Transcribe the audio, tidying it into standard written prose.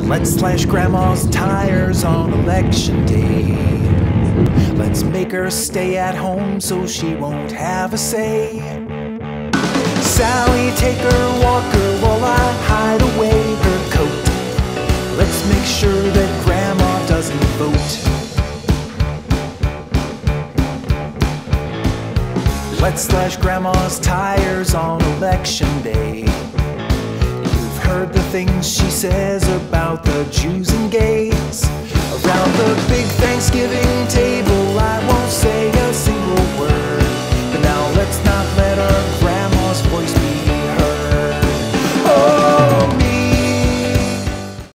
Let's slash grandma's tires on election day. Let's make her stay at home so she won't have a say. Sally, take her walker while I hide away her coat. Let's make sure that grandma doesn't vote. Let's slash grandma's tires on election day. You've heard the things she says about the Jews and gays around the big Thanksgiving table.